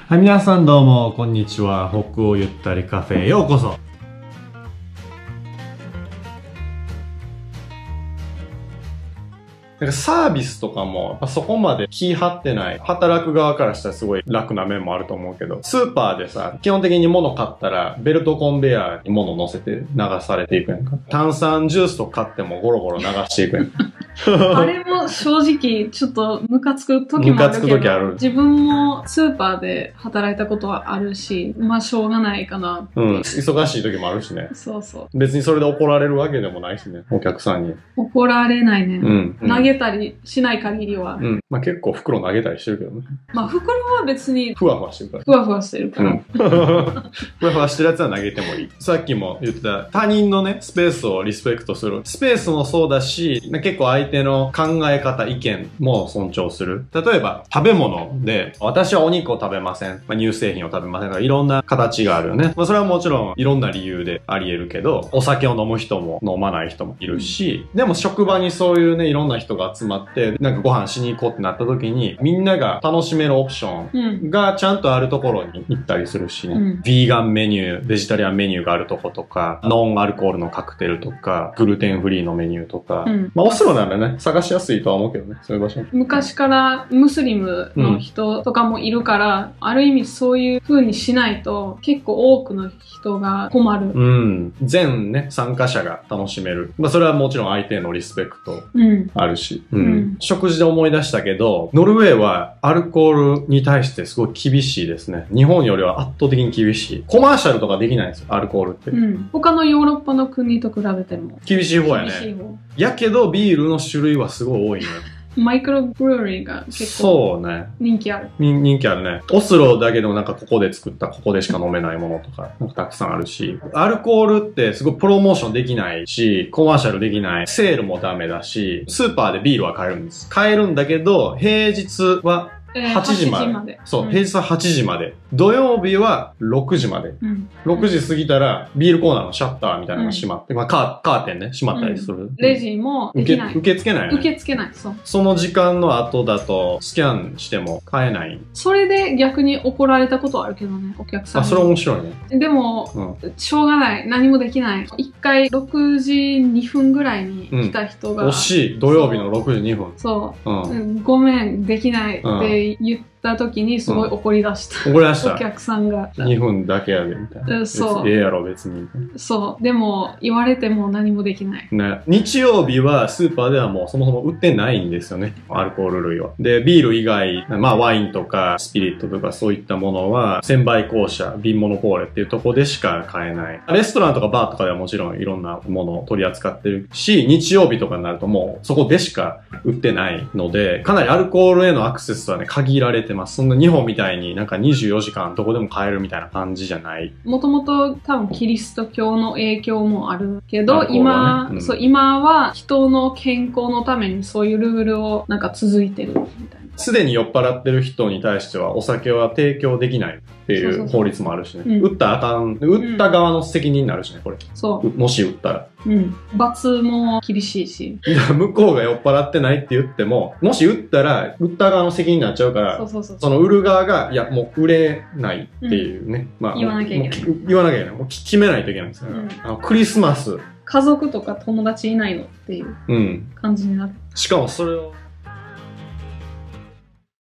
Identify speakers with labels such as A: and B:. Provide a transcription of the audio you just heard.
A: はい、皆さんどうも、こんにちは。北欧ゆったりカフェへようこそ。なんかサービスとかもそこまで気張ってない。働く側からしたらすごい楽な面もあると思うけど、スーパーでさ、基本的に物買ったらベルトコンベヤーに物乗せて流されていくやんか。炭酸ジュースとか買ってもゴロゴロ流していくやんか。
B: あれも正直ちょっとムカつく時もあるけど、自分もスーパーで働いたことはあるし、まあしょうがないかな。
A: 忙しい時もあるしね。
B: そうそう。
A: 別にそれで怒られるわけでもないしね、お客さんに。
B: 怒られないね。投げたりしない限りは。
A: まあ結構袋投げたりしてるけどね。
B: まあ袋は別に
A: ふわふわしてるから。
B: ふわふわしてるから。
A: ふわふわしてるやつは投げてもいい。さっきも言ってた他人のね、スペースをリスペクトする。スペースもそうだし、結構相手の考え方、意見も尊重する。例えば食べ物で、私はお肉を食べません。乳製品を食べませんとかいろんな形があるよね。それはもちろんいろんな理由であり得るけど、お酒を飲む人も飲まない人もいるし、でも職場にそういうね、いろんな人が集まって、なんかご飯しに行こうってなった時に、みんなが楽しめるオプションがちゃんとあるところに行ったりするしね。ヴィーガンメニュー、ベジタリアンメニューがあるとことか、ノンアルコールのカクテルとか、グルテンフリーのメニューとか、まあオスロならね、探しやすいとは思うけどね、そういう場所。
B: 昔からムスリムの人とかもいるから、ある意味そういう風にしないと結構多くの人が困る。
A: 全ね、参加者が楽しめる。まあそれはもちろん相手へのリスペクトあるし。食事で思い出したけど、ノルウェーはアルコールに対してすごい厳しいですね。日本よりは圧倒的に厳しい。コマーシャルとかできないんですよ、アルコールって。
B: 他のヨーロッパの国と比べても。
A: 厳しい方やね。やけどビールの種類はすごい多いね。
B: マイクロブルーリーが結構人気ある。
A: 人気あるね。オスロだけでもなんかここで作った、ここでしか飲めないものとか、なんかたくさんあるし、アルコールってすごいプロモーションできないし、コマーシャルできない、セールもダメだし、スーパーでビールは買えるんです。買えるんだけど、平日は8時まで。そう、平日は8時まで。土曜日は6時まで。6時過ぎたら、ビールコーナーのシャッターみたいなのが閉まって、まあカーテンね、閉まったりする。
B: レジもできない。
A: 受け付けないよね。
B: 受け付けない、そう。
A: その時間の後だと、スキャンしても買えない。
B: それで逆に怒られたことあるけどね、お客さんに。
A: それ面白いね。
B: でも、しょうがない。何もできない。一回6時2分ぐらいに来た人が。
A: 惜しい。土曜日の6時2分。
B: そう。ごめん、できないって言った時にすごい怒り出した。
A: 怒り出した。
B: お客さんが。
A: 2分だけやで、みたいな。
B: そう。
A: ええやろ、別に。
B: そう。でも、言われても何もできない。
A: ね。日曜日はスーパーではもうそもそも売ってないんですよね。アルコール類は。で、ビール以外、まあワインとかスピリットとかそういったものは、専売公社、ビンモノポーレっていうとこでしか買えない。レストランとかバーとかではもちろんいろんなものを取り扱ってるし、日曜日とかになるともうそこでしか売ってないので、かなりアルコールへのアクセスはね、限られてます。そんな日本みたいになんか24時間どこでも買えるみたいな感じじゃない。
B: もともと多分キリスト教の影響もあるけど、今は人の健康のためにそういうルールをなんか続いてるみたいな。
A: すでに酔っ払ってる人に対してはお酒は提供できないっていう法律もあるしね。打ったらあかん。打った側の責任になるしね、これ。
B: そう。
A: もし打ったら。
B: 罰も厳しいし。
A: 向こうが酔っ払ってないって言っても、もし打ったら、打った側の責任になっちゃうから、その売る側が、いや、もう売れないっていうね。まあ、
B: 言わなきゃいけない。
A: 言わなきゃいけない。もう決めないといけないんですよ。クリスマス。
B: 家族とか友達いないのっていう感じになる。
A: しかもそれを、